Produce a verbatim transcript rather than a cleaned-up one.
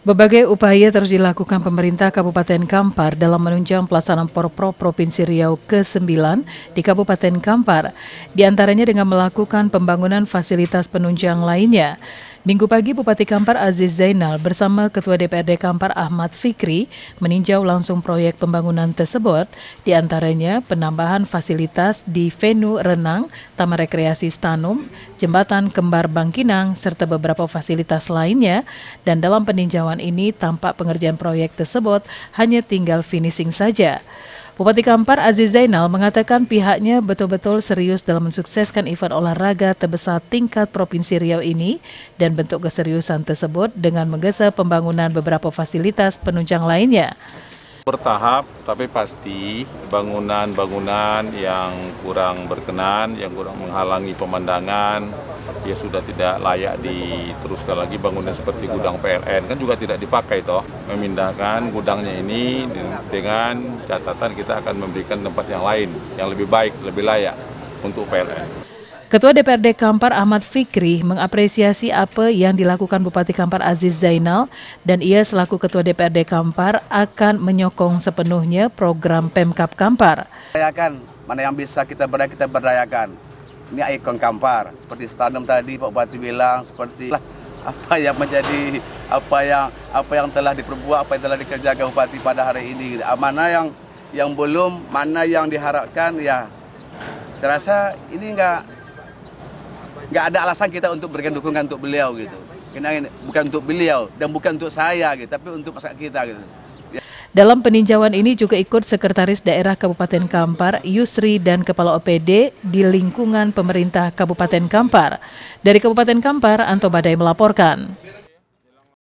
Berbagai upaya terus dilakukan pemerintah Kabupaten Kampar dalam menunjang pelaksanaan Porpro Provinsi Riau ke sembilan di Kabupaten Kampar, di antaranya dengan melakukan pembangunan fasilitas penunjang lainnya. Minggu pagi Bupati Kampar Aziz Zainal bersama Ketua D P R D Kampar Ahmad Fikri meninjau langsung proyek pembangunan tersebut, di antaranya penambahan fasilitas di venue renang, Taman Rekreasi Stanum, Jembatan Kembar Bangkinang, serta beberapa fasilitas lainnya. Dan dalam peninjauan ini tampak pengerjaan proyek tersebut hanya tinggal finishing saja. Bupati Kampar Aziz Zainal mengatakan pihaknya betul-betul serius dalam mensukseskan event olahraga terbesar tingkat Provinsi Riau ini, dan bentuk keseriusan tersebut dengan menggesa pembangunan beberapa fasilitas penunjang lainnya. Bertahap, tapi pasti bangunan-bangunan yang kurang berkenan, yang kurang menghalangi pemandangan, ya sudah tidak layak diteruskan lagi. Bangunan seperti gudang P L N kan juga tidak dipakai toh. Memindahkan gudangnya ini dengan catatan kita akan memberikan tempat yang lain, yang lebih baik, lebih layak untuk P L N. Ketua D P R D Kampar Ahmad Fikri mengapresiasi apa yang dilakukan Bupati Kampar Aziz Zainal, dan ia selaku Ketua D P R D Kampar akan menyokong sepenuhnya program Pemkab Kampar. Berdayakan, mana yang bisa kita berdaya, kita berdayakan. Ini ikon Kampar, seperti Stanum tadi Pak Bupati bilang, seperti apa yang menjadi, apa yang apa yang telah diperbuat, apa yang telah dikerjakan Bupati pada hari ini. Mana yang yang belum, mana yang diharapkan, ya saya rasa ini enggak nggak ada alasan kita untuk berikan dukungan untuk beliau gitu. Ini bukan untuk beliau dan bukan untuk saya gitu, tapi untuk masyarakat kita gitu. Dalam peninjauan ini juga ikut Sekretaris Daerah Kabupaten Kampar, Yusri, dan Kepala O P D di lingkungan pemerintah Kabupaten Kampar. Dari Kabupaten Kampar, Anto Badai melaporkan.